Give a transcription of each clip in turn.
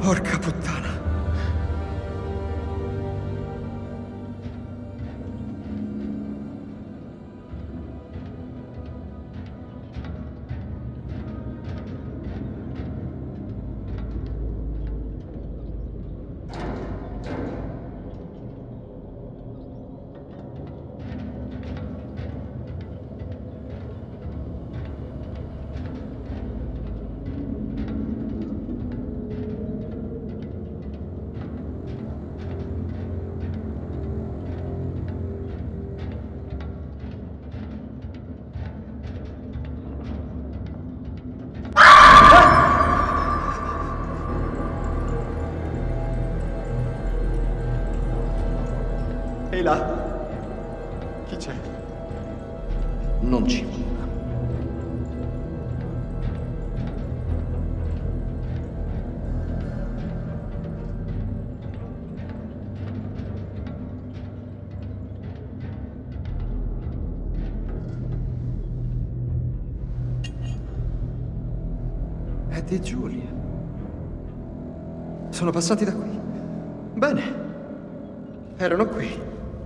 Porca puttana. Ehi là? Chi c'è? Non ci nulla. Ed e Giulia. Sono passati da qui. Bene. Erano qui.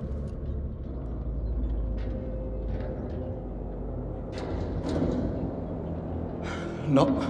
No.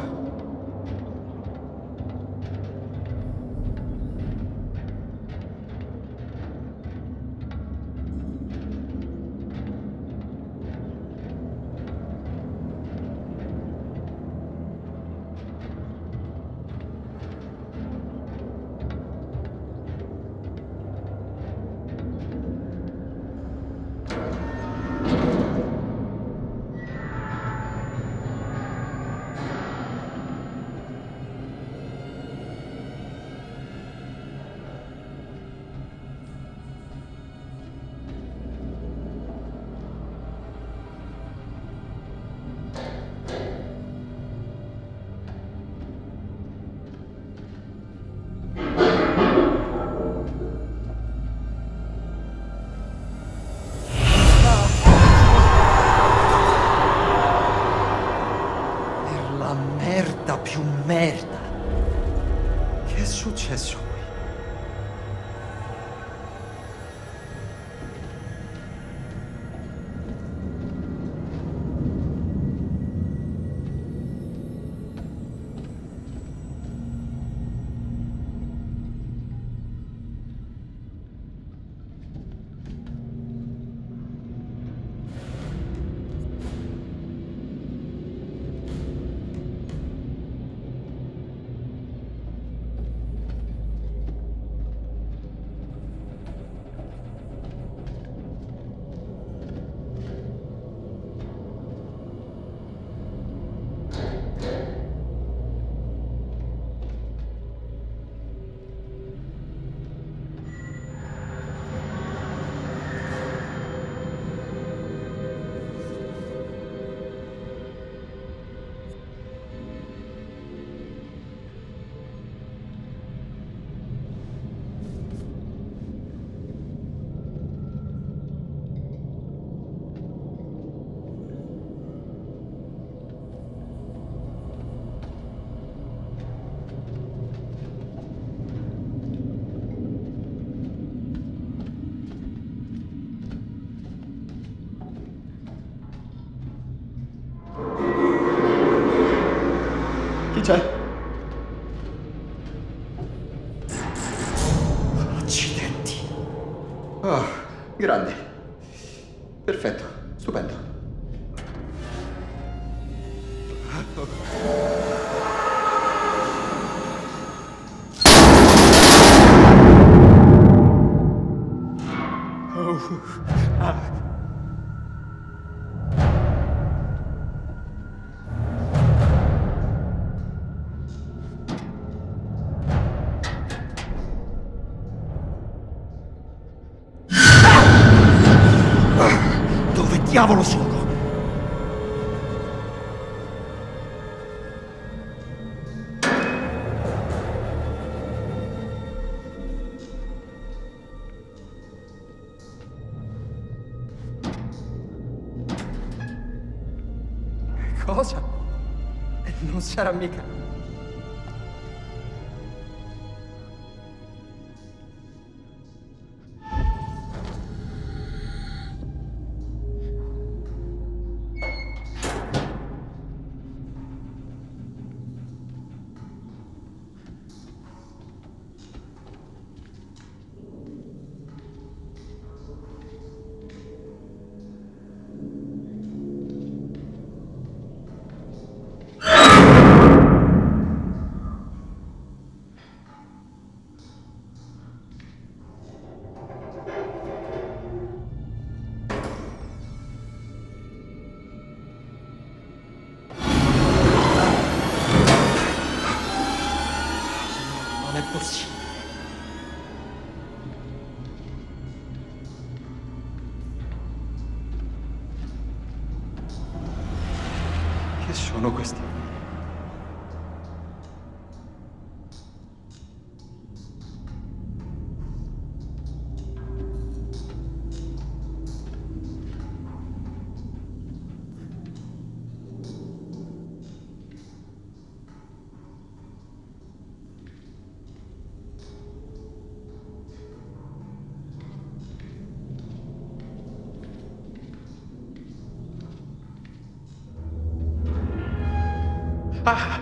Merda più merda. Che è successo qui? Chi c'è? Accidenti. Oh, grande. Perfetto, stupendo. Dove diavolo sono? Cosa? Non sarà mica... Non è possibile. Che sono questi? Ah!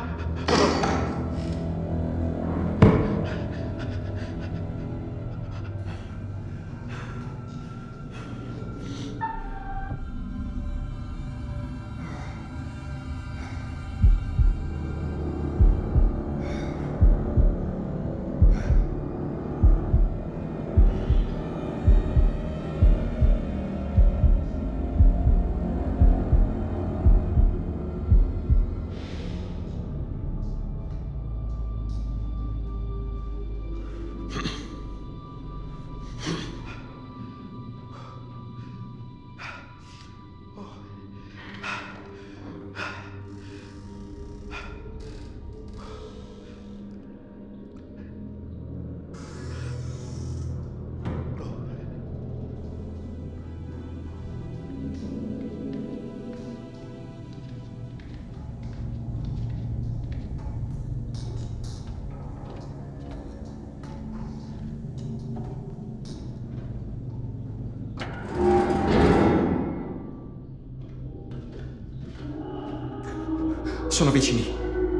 Sono vicini.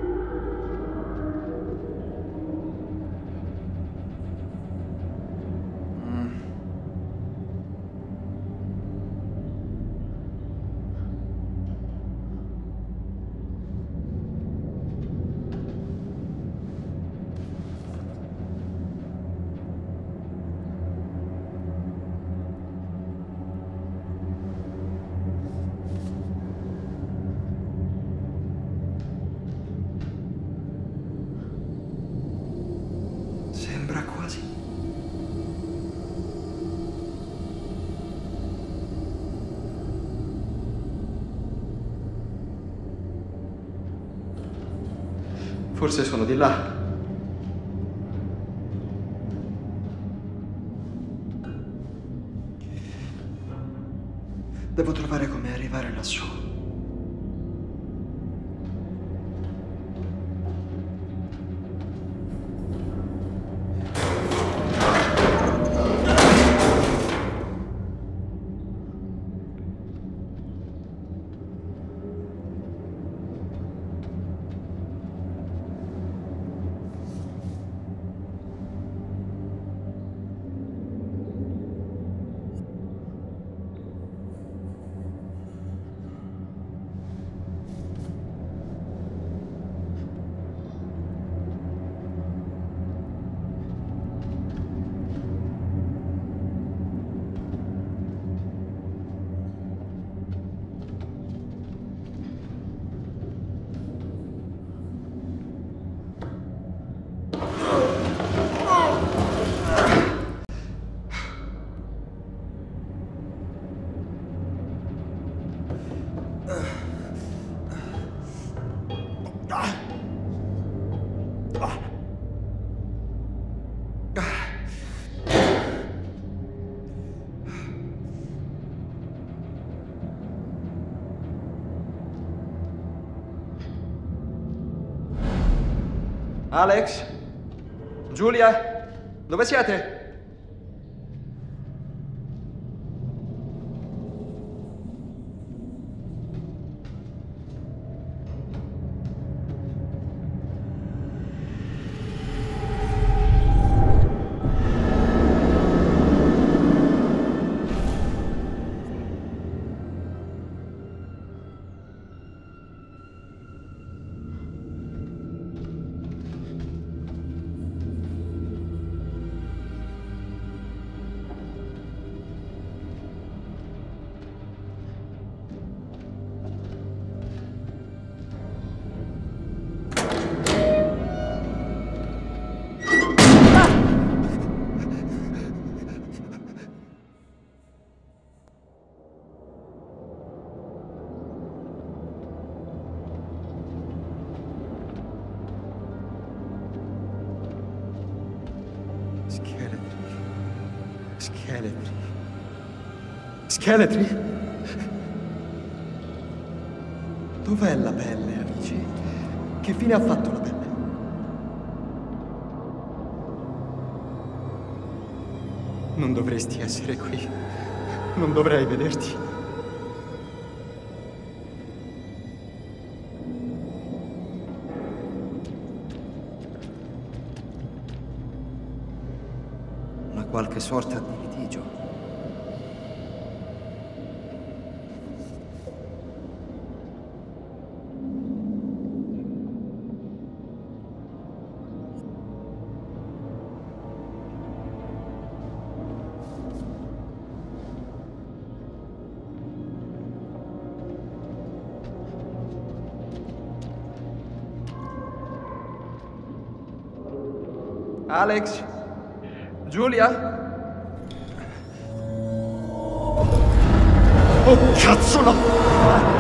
Sembra quasi. Forse sono di là. Devo trovare come arrivare lassù. Alex? Giulia? Dove siete? Scheletri. Scheletri. Scheletri? Dov'è la pelle, amici? Che fine ha fatto la pelle? Non dovresti essere qui. Non dovrei vederti. Una qualche sorta di litigio. Alex? Giulia? Oh, cazzo, no!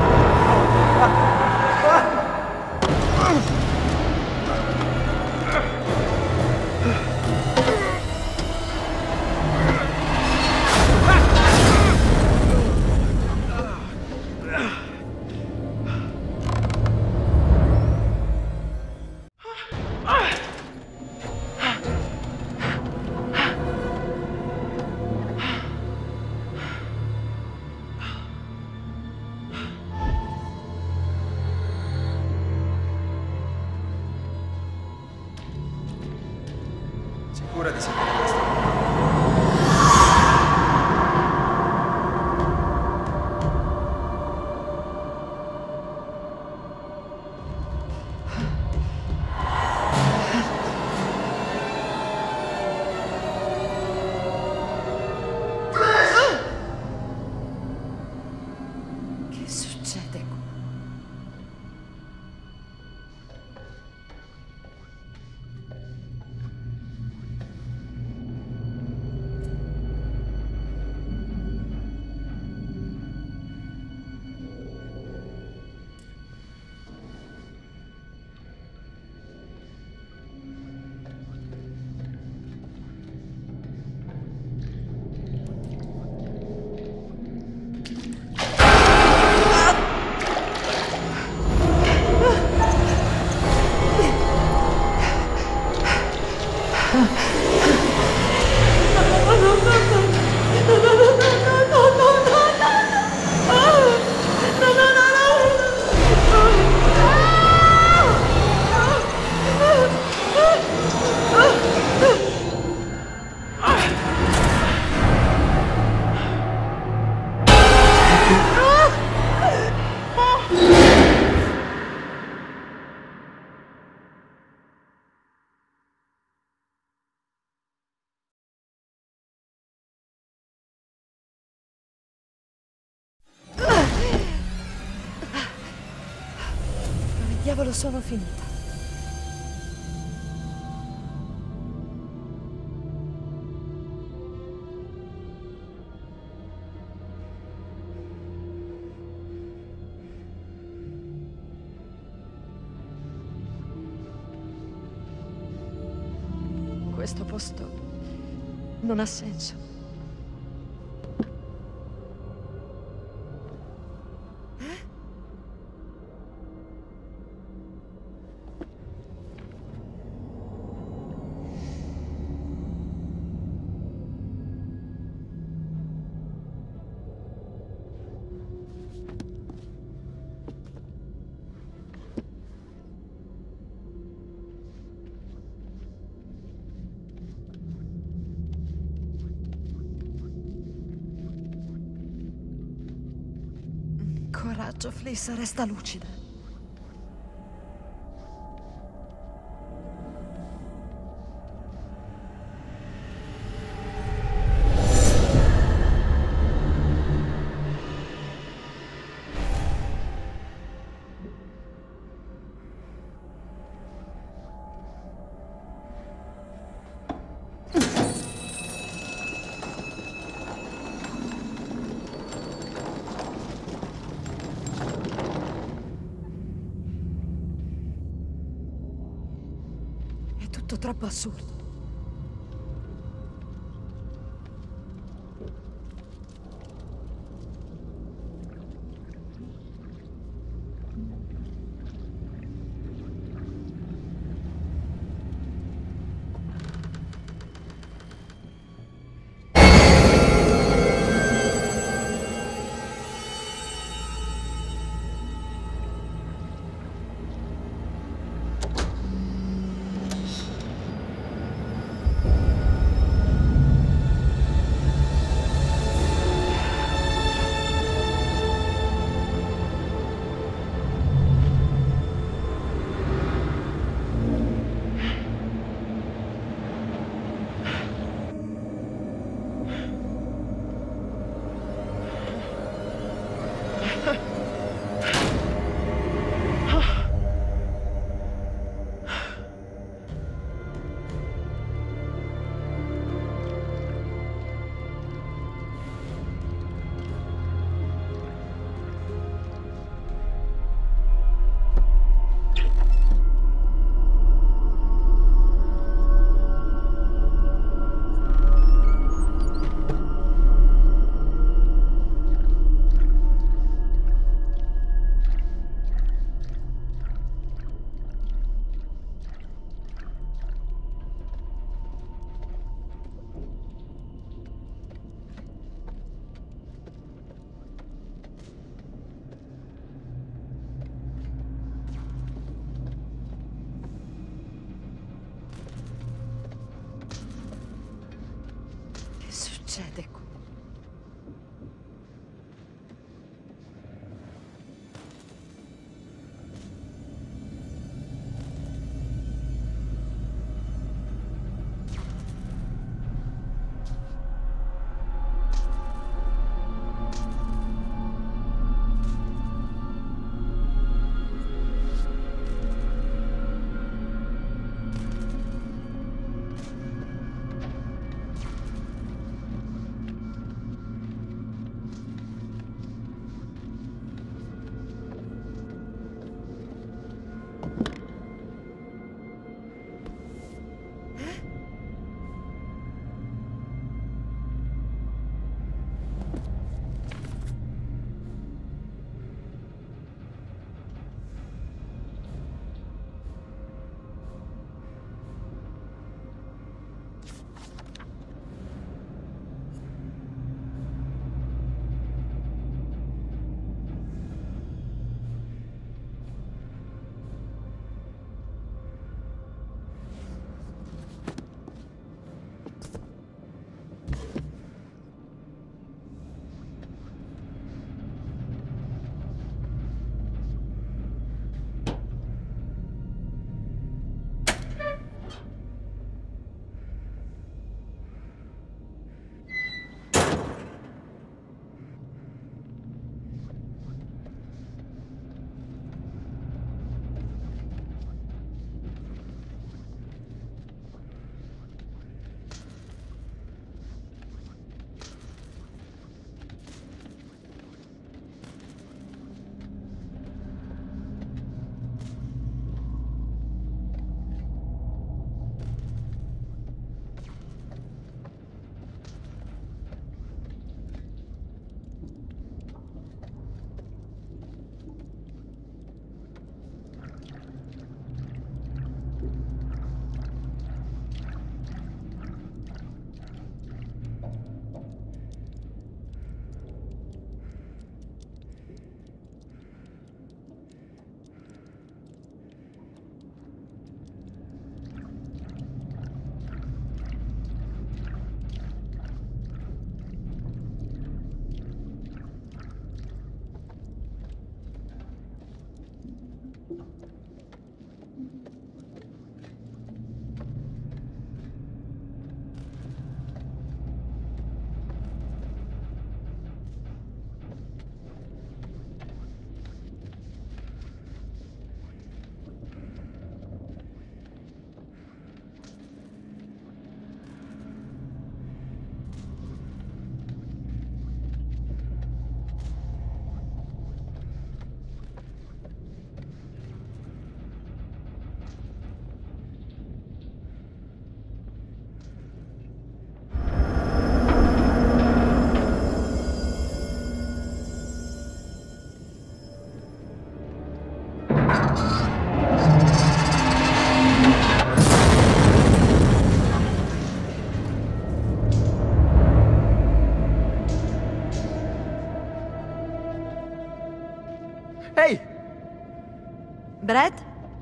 Sicura di sapere questo? Che succede qua? Dove diavolo sono finita? Questo posto non ha senso. Coraggio, Fliss, resta lucida. È tutto troppo assurdo. succede qui? Ehi, Brad,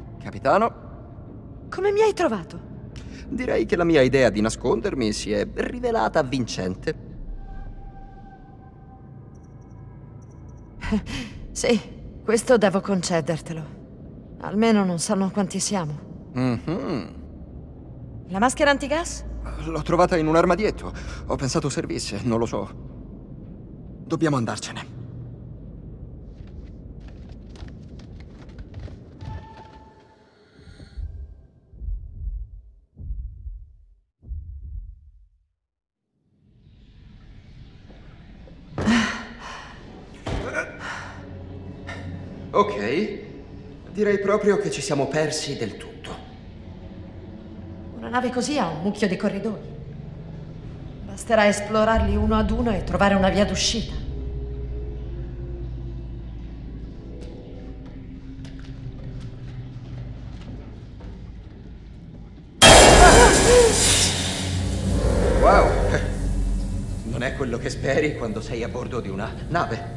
capitano. come mi hai trovato? Direi che la mia idea di nascondermi si è rivelata vincente. Sì, questo devo concedertelo. Almeno non sanno quanti siamo. Mhm. La maschera antigas? L'ho trovata in un armadietto. Ho pensato servisse, non lo so. Dobbiamo andarcene. Ok, direi proprio che ci siamo persi del tutto. Una nave così ha un mucchio di corridoi. Basterà esplorarli uno ad uno e trovare una via d'uscita. Wow! Non è quello che speri quando sei a bordo di una nave.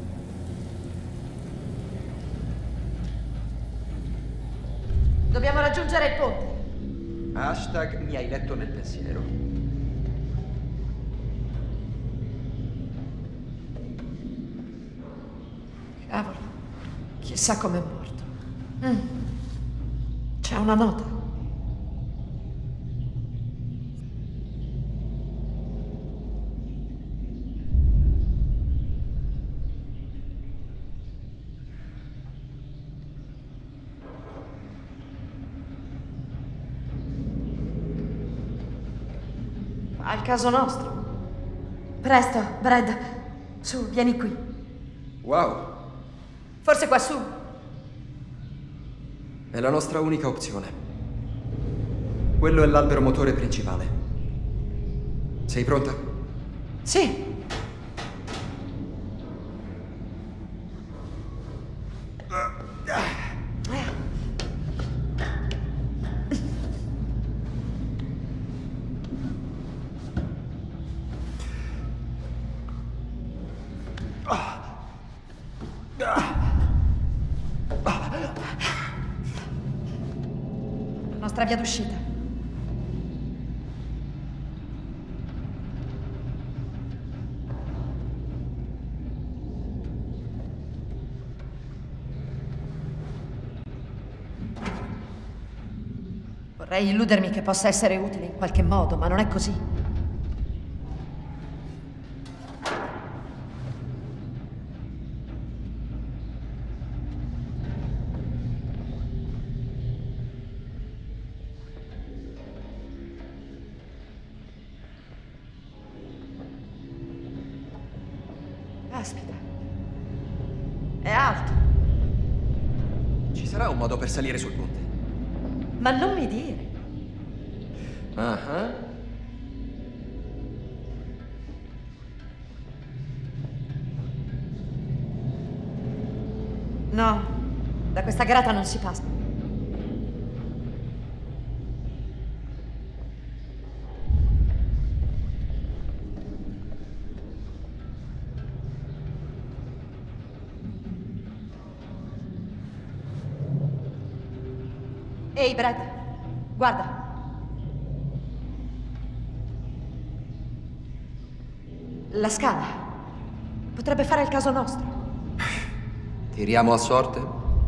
Dobbiamo raggiungere il ponte. Hashtag mi hai letto nel pensiero. Chissà com'è morto. C'è una nota. Al caso nostro. Presto, Brad. Su, vieni qui. Wow, Forse quassù. è la nostra unica opzione. Quello è l'albero motore principale. Sei pronta? Sì. La nostra via d'uscita. Vorrei illudermi che possa essere utile in qualche modo, ma non è così. Caspita. È alto. Ci sarà un modo per salire sul ponte? Ma non mi dire. Ah. No, da questa grata non si passa. Ehi, Brad, guarda. La scala. Potrebbe fare il caso nostro. Tiriamo a sorte?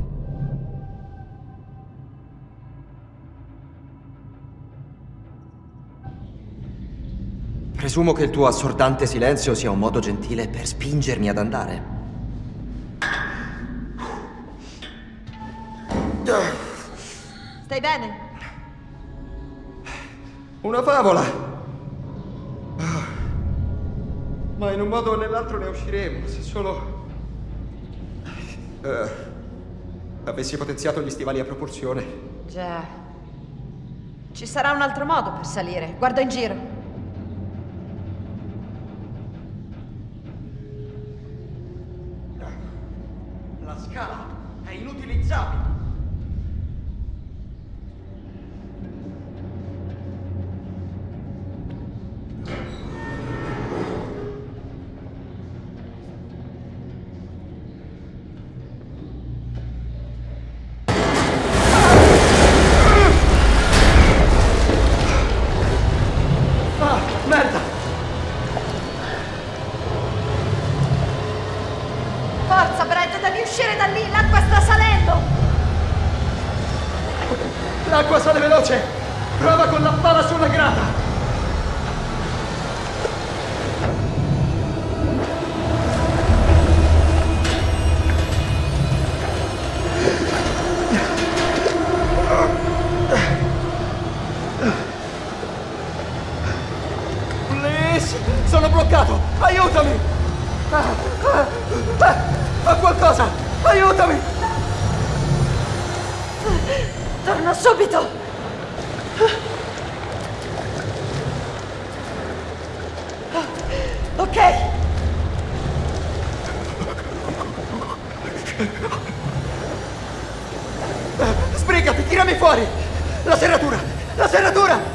Presumo che il tuo assordante silenzio sia un modo gentile per spingermi ad andare. Stai bene? Una favola! Ma in un modo o nell'altro ne usciremo, se solo... avessi potenziato gli stivali a propulsione. Già. Ci sarà un altro modo per salire. Guarda in giro. La scala è inutilizzabile. Merda! Forza, Brad, devi uscire da lì. L'acqua sta salendo. L'acqua sale veloce! Prova con la pala sulla grata! Please! Sono bloccato! Aiutami! Fa qualcosa! Aiutami! Torno subito. Ok. Sbrigati, tirami fuori! La serratura! La serratura!